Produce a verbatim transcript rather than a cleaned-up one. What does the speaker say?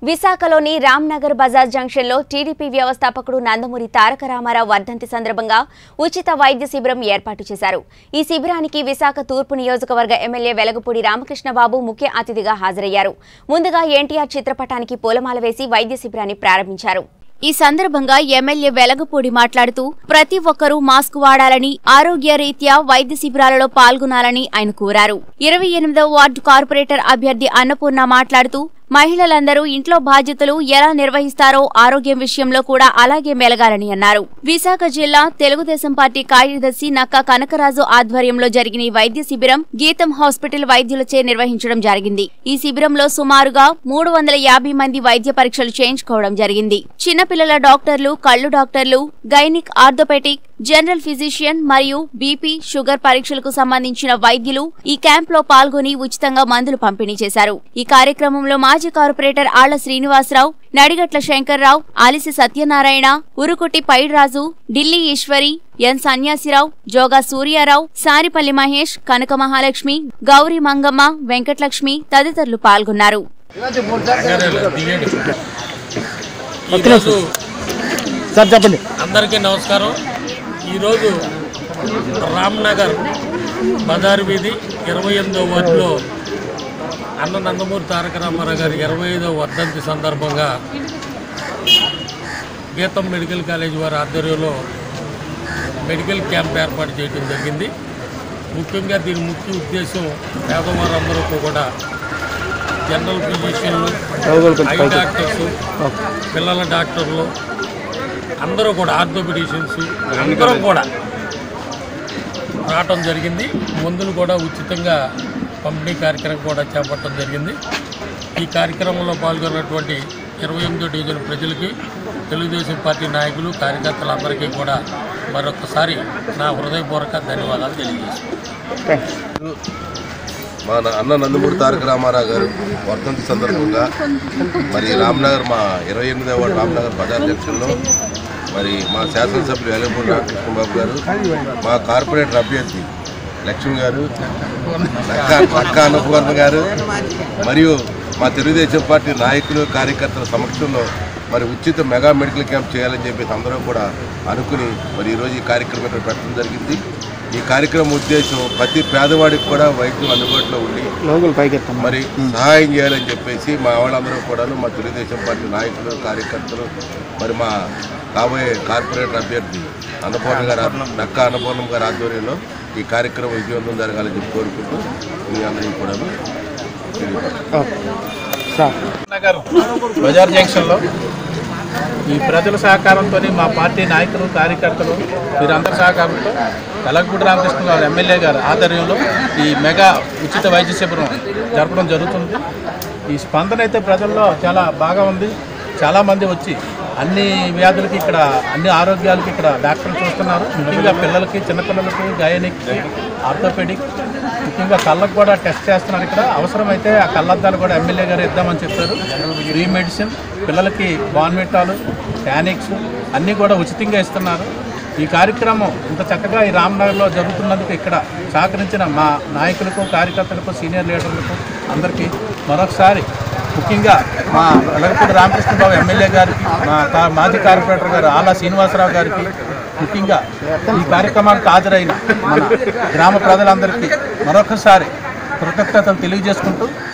విశాఖలోని రామ్నగర్ బజార్ జంక్షన్లో టీడీపీ వ్యవస్థాపకుడు నందమూరి తారక రామారావు వర్ధంతి సందర్భంగా ఉచిత వైద్య శిబిరం ఏర్పాటు చేశారు. ఈ శిబిరానికి విశాఖ తూర్పు నియోజకవర్గ ఎమ్మెల్యే వెలగపూడి రామకృష్ణబాబు ముఖ్య అతిథిగా హాజరయ్యారు. ముందుగా ఎన్టీఆర్ చిత్రపటానికి పూలమాల వేసి వైద్య శిబిరాన్ని ప్రారంభించారు. ఈ సందర్భంగా ఎమ్మెల్యే వెలగపూడి మాట్లాడుతూ ప్రతి ఒక్కరూ మాస్క్ వాడాలని, ఆరోగ్య రీత్యా వైద్య శిబిరాలలో పాల్గొనాలని ఆయన కోరారు. ఇరవై ఎనిమిదవ వార్డు కార్పొరేటర్ అభ్యర్థి అన్నపూర్ణ మాట్లాడుతూ మహిళలందరూ ఇంట్లో బాధ్యతలు ఎలా నిర్వహిస్తారో ఆరోగ్యం విషయంలో కూడా అలాగే మెలగాలని అన్నారు. విశాఖ జిల్లా తెలుగుదేశం పార్టీ కార్యదర్శి నక్క కనకరాజు ఆధ్వర్యంలో జరిగిన ఈ వైద్య శిబిరం గీతం హాస్పిటల్ వైద్యులచే నిర్వహించడం జరిగింది. ఈ శిబిరంలో సుమారుగా మూడు వందల యాభై మంది వైద్య పరీక్షలు చేయించుకోవడం జరిగింది. చిన్నపిల్లల డాక్టర్లు, కళ్లు డాక్టర్లు, గైనిక్, ఆర్థోపెటిక్, జనరల్ ఫిజిషియన్ మరియు బీపీ, షుగర్ పరీక్షలకు సంబంధించిన వైద్యులు ఈ క్యాంప్ లో పాల్గొని ఉచితంగా మందులు పంపిణీ చేశారు. ఈ కార్యక్రమంలో మాజీ కార్పొరేటర్ ఆళ్ల శ్రీనివాసరావు, నడిగట్ల శంకర్రావు, ఆలిసి సత్యనారాయణ, ఉరుకుటి పైడ్రాజు, ఢిల్లీ ఈశ్వరి, ఎన్ సన్యాసిరావు, జోగా సూర్యారావు, సారిపల్లి మహేష్, కనక మహాలక్ష్మి, గౌరీ మంగమ్మ, వెంకటలక్ష్మి తదితరులు పాల్గొన్నారు. అందరికీ నమస్కారం. ఈరోజు రామ్నగర్ బజార్ వీధి ఇరవై ఎనిమిదో వార్డులో అన్న నందమూరి తారక రామారావు గారి ఇరవై ఐదవ వర్ధంతి సందర్భంగా గీతం మెడికల్ కాలేజ్ వారి ఆధ్వర్యంలో మెడికల్ క్యాంప్ ఏర్పాటు చేయడం జరిగింది. ముఖ్యంగా దీని ముఖ్య ఉద్దేశం పేదవారందరూ కూడా జనరల్ ఫిజిషియన్లు, ఐ డాక్టర్సు, పిల్లల డాక్టర్లు అందరూ కూడా, ఆర్థోపెడిషియన్స్ అందరూ కూడా రావటం జరిగింది. మందులు కూడా ఉచితంగా పంపిణీ కార్యక్రమం కూడా చేపట్టడం జరిగింది. ఈ కార్యక్రమంలో పాల్గొన్నటువంటి ఇరవై ఎనిమిదో డివిజన్ ప్రజలకి, తెలుగుదేశం పార్టీ నాయకులు, కార్యకర్తలందరికీ కూడా మరొకసారి నా హృదయపూర్వక ధన్యవాదాలు తెలియజేస్తున్నాను. మా అన్న నందమూరి తారక రామారావు గారు వర్ధంతి సందర్భంగా మరి రామ్నగర్ మా ఇరవై ఎనిమిదవ వార్డు రామ్నగర్ బజార్ జంక్షన్లో మరి మా శాసనసభ్యులు వెలగపూడి రామకృష్ణబాబు గారు, మా కార్పొరేటర్ అభ్యర్థి లక్ష్మి గారు, నక్క అన్నపూర్ణ గారు మరియు మా తెలుగుదేశం పార్టీ నాయకులు, కార్యకర్తల సమక్షంలో మరి ఉచిత మెగా మెడికల్ క్యాంప్ చేయాలని చెప్పేసి అందరూ కూడా అనుకుని మరి ఈరోజు ఈ కార్యక్రమం ఇక్కడ పెట్టడం జరిగింది. ఈ కార్యక్రమం ఉద్దేశం ప్రతి పేదవాడికి కూడా వైద్యం అందుబాటులో ఉండి మరి సహాయం చేయాలని చెప్పేసి మా వాళ్ళందరూ కూడా, మా తెలుగుదేశం పార్టీ నాయకులు, కార్యకర్తలు, మరి మా కాబోయే కార్పొరేటర్ అభ్యర్థి అన్నపూర్ణ గారు, నక్క అన్నపూర్ణం గారి ఆధ్వర్యంలో ఈ కార్యక్రమం విజయవంతం జరగాలని చెప్పి కోరుకుంటూ మీ అందరికీ కూడా నగర్ బజార్ జంక్షన్లో ఈ ప్రజల సహకారంతో, మా పార్టీ నాయకులు, కార్యకర్తలు వీరందరి సహకారంతో వెలగపూడి రామకృష్ణ గారు ఎమ్మెల్యే గారు ఆధ్వర్యంలో ఈ మెగా ఉచిత వైద్య శిబిరం జరపడం జరుగుతుంది. ఈ స్పందన అయితే ప్రజల్లో చాలా బాగా ఉంది. చాలామంది వచ్చి అన్ని వ్యాధులకి ఇక్కడ, అన్ని ఆరోగ్యాలకి ఇక్కడ డాక్టర్లు చూస్తున్నారు. ముఖ్యంగా పిల్లలకి, చిన్నపిల్లలకి, గైనిక్కి, ఆర్థోపెడిక్, ముఖ్యంగా కళ్ళకు కూడా టెస్ట్ చేస్తున్నారు. ఇక్కడ అవసరమైతే ఆ కళ్ళద్దాలు కూడా ఎమ్మెల్యే గారు ఇద్దామని చెప్పారు. ఫ్రీ మెడిసిన్, పిల్లలకి బాన్విటాలు, టానిక్స్ అన్నీ కూడా ఉచితంగా ఇస్తున్నారు. ఈ కార్యక్రమం ఇంత చక్కగా ఈ రామ్నగర్లో జరుగుతున్నందుకు ఇక్కడ సహకరించిన మా నాయకులకు, కార్యకర్తలకు, సీనియర్ లీడర్లకు అందరికీ మరొకసారి, ముఖ్యంగా మా వెలగపూడి రామకృష్ణబాబు ఎమ్మెల్యే గారికి, మా మాజీ కార్పొరేటర్ గారు ఆళ్ల శ్రీనివాసరావు గారికి, ముఖ్యంగా ఈ కార్యక్రమానికి హాజరైన మన గ్రామ ప్రజలందరికీ మరొకసారి కృతజ్ఞతలు తెలియజేసుకుంటూ